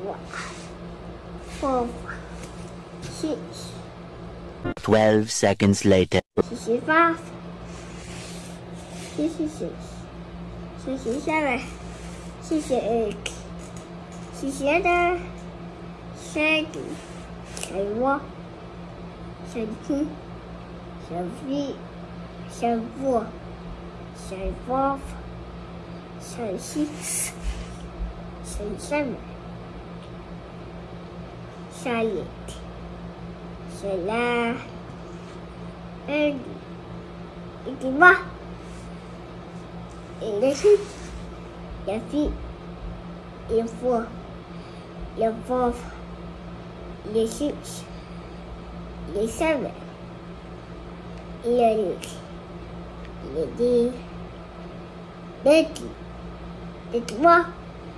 4, 6, 12 seconds later. 65, 66, 67, 68, 67, 70, 71, 72, 73, 74, 75, 76, 77, 78, 79, 80, 81, 82, 83, 84, 85, 86, 87, 88, 89, 90, 91,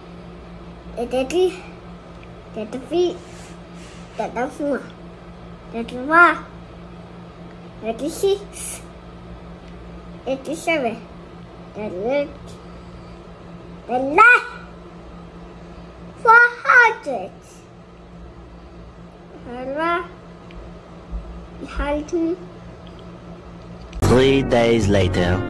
93, 33, 34, 35, 36, 87, 38, 39, 400. 3 days later.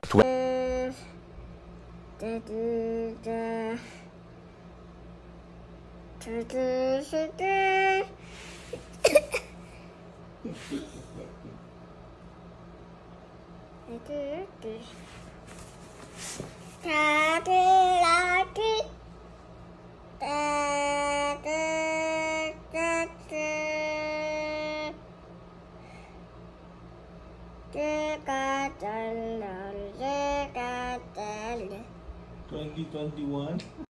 2021.